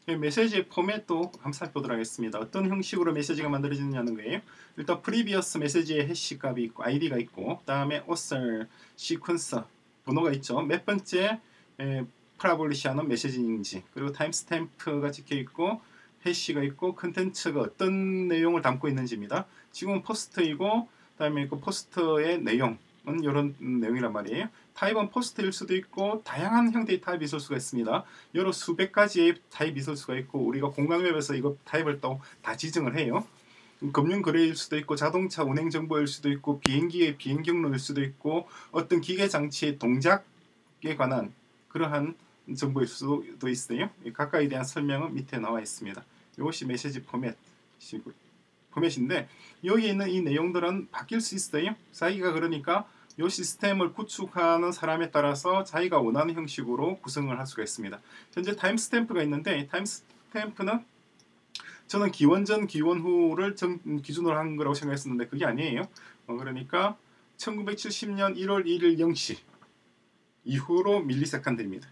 메시지의 포맷도 한번 살펴보도록 하겠습니다. 어떤 형식으로 메시지가 만들어지느냐는 거예요. 일단 previous 메시지의 해시 값이 있고 id가 있고, 그 다음에 author, sequence 번호가 있죠. 몇 번째 publish 하는 메시지인지, 그리고 타임스탬프가 찍혀 있고, 해시가 있고, 컨텐츠가 어떤 내용을 담고 있는지입니다. 지금은 포스트이고, 그 다음에 그 포스트의 내용은 이런 내용이란 말이에요. 타입은 포스트일 수도 있고 다양한 형태의 타입이 있을 수가 있습니다. 여러 수백 가지의 타입이 있을 수가 있고, 우리가 공간웹에서 이거 타입을 또 다 지정을 해요. 금융거래일 수도 있고, 자동차 운행 정보일 수도 있고, 비행기의 비행 경로일 수도 있고, 어떤 기계 장치의 동작에 관한 그러한 정보일 수도 있어요. 각각에 대한 설명은 밑에 나와 있습니다. 이것이 메시지 포맷인데, 여기 있는 이 내용들은 바뀔 수 있어요. 자기가 그러니까 이 시스템을 구축하는 사람에 따라서 자기가 원하는 형식으로 구성을 할 수가 있습니다. 현재 타임스탬프가 있는데, 타임스탬프는 저는 기원 전 기원 후를 기준으로 한 거라고 생각했었는데 그게 아니에요. 그러니까 1970년 1월 1일 0시 이후로 밀리세컨드입니다.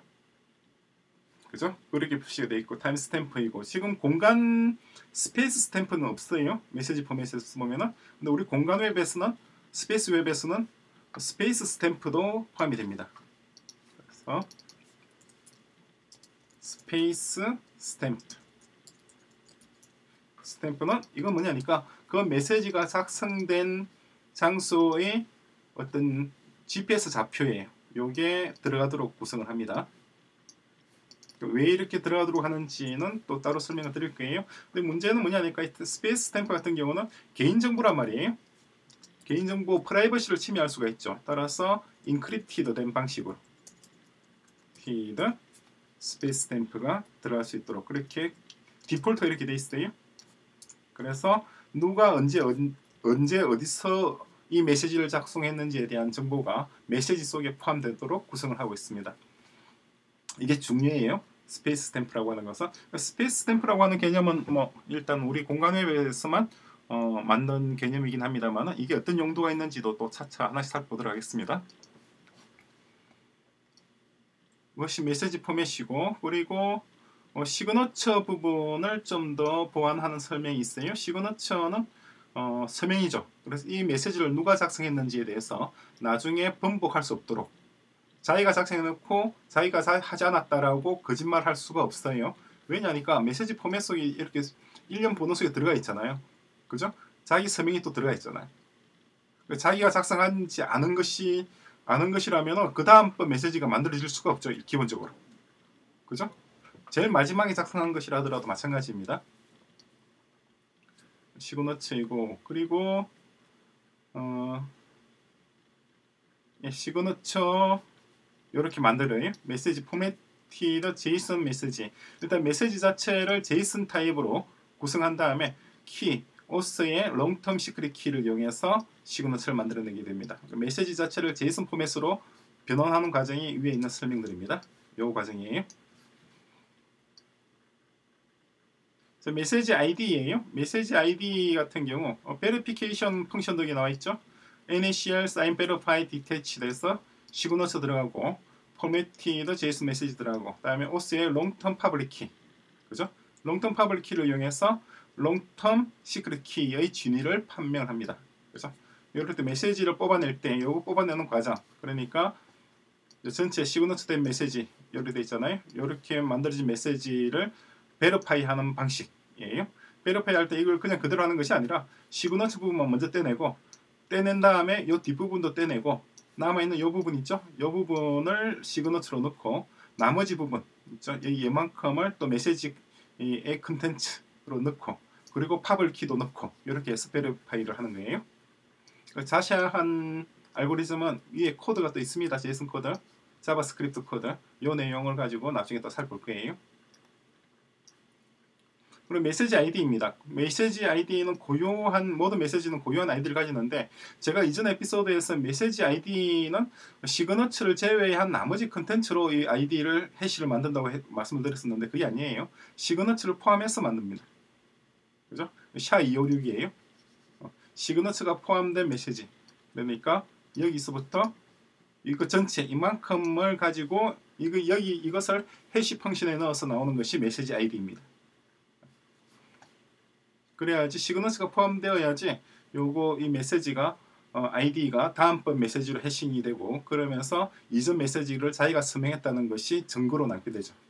그죠? 그렇게 표시가 되어 있고 타임스탬프이고, 지금 공간 스페이스 스탬프는 없어요. 메시지 포맷에서 보면은. 근데 우리 공간 웹에서는, 스페이스 웹에서는 스페이스 스탬프도 포함이 됩니다. 그래서 스페이스 스탬프는 이건 뭐냐니까 그 메시지가 작성된 장소의 어떤 GPS 좌표예요. 요게 들어가도록 구성을 합니다. 왜 이렇게 들어가도록 하는지는 또 따로 설명을 드릴 거예요. 근데 문제는 뭐냐니까 스페이스 스탬프 같은 경우는 개인정보란 말이에요. 개인정보 프라이버시를 침해할 수가 있죠. 따라서 인크립티드 된 방식으로 스페이스 스탬프가 들어갈 수 있도록 그렇게 디폴트 이렇게 돼 있어요. 그래서 누가 언제 어디서 이 메시지를 작성했는지에 대한 정보가 메시지 속에 포함되도록 구성을 하고 있습니다. 이게 중요해요. 스페이스 스탬프라고 하는 것은. 스페이스 스탬프라고 하는 개념은 뭐 일단 우리 공간웹에서만 만든 개념이긴 합니다만, 이게 어떤 용도가 있는지도 또 차차 하나씩 살펴보도록 하겠습니다. 이것이 메시지 포맷이고, 그리고 시그너처 부분을 좀 더 보완하는 설명이 있어요. 시그너처는 서명이죠. 그래서 이 메시지를 누가 작성했는지에 대해서 나중에 번복할 수 없도록, 자기가 작성해놓고 자기가 하지 않았다라고 거짓말할 수가 없어요. 왜냐니까 메시지 포맷 속에 이렇게 일련 번호 속에 들어가 있잖아요. 그죠? 자기 서명이 또 들어가 있잖아요. 자기가 작성하지 않은 것이라면 그 다음번 메시지가 만들어질 수가 없죠. 기본적으로. 그죠? 제일 마지막에 작성한 것이라 하더라도 마찬가지입니다. 시그너처이고, 그리고 시그너처 이렇게 만들어요. 메시지 포맷티드 제이슨 메시지. 일단 메시지 자체를 제이슨 타입으로 구성한 다음에 키, 오스의 롱텀 시크릿 키를 이용해서 시그너처를 만들어내게 됩니다. 메시지 자체를 제이슨 포맷으로 변환하는 과정이 위에 있는 설명들입니다. 이 과정이에요. 메시지 ID예요. 메시지 ID 같은 경우 베리피케이션 펑션도 여기 나와 있죠. NACL sign verify detached에서 시그너처 들어가고, formatted JSON 메시지 들어가고, 그다음에 OS의 long-term public key, 그죠? long-term public key를 이용해서 long-term secret key의 진위를 판명합니다. 그죠? 이럴 때 메시지를 뽑아낼 때 요거 뽑아내는 과정, 그러니까 전체 시그너처 된 메시지 이렇게 돼 있잖아요. 이렇게 만들어진 메시지를 베리파이 하는 방식이에요. 베리파이 할 때 이걸 그냥 그대로 하는 것이 아니라 시그너처 부분만 먼저 떼낸 다음에 이 뒷부분도 떼내고, 남아있는 이 부분 있죠? 이 부분을 시그너처로 넣고, 나머지 부분 있죠? 얘만큼을 또 메시지의 컨텐츠로 넣고, 그리고 파블키도 넣고, 이렇게 해서 베리파이를 하는 거예요. 자세한 알고리즘은 위에 코드가 또 있습니다. 제이슨 코드, 자바스크립트 코드. 이 내용을 가지고 나중에 또 살펴볼 거예요. 그리고 메시지 ID입니다. 메시지 ID는 모든 메시지는 고유한 아이디를 가지는데, 제가 이전 에피소드에서 메시지 ID는 시그너처를 제외한 나머지 컨텐츠로 이 아이디를 해시를 만든다고 말씀을 드렸었는데 그게 아니에요. 시그너처를 포함해서 만듭니다. 그죠? SHA-256이에요. 시그너처가 포함된 메시지. 그러니까 여기서부터 이거 전체 이만큼을 가지고 이것을 해시 펑션에 넣어서 나오는 것이 메시지 아이디입니다. 그래야지 시그너스가 포함되어야지 이 메시지가 아이디가 다음번 메시지로 해싱이 되고, 그러면서 이전 메시지를 자기가 서명했다는 것이 증거로 남게 되죠.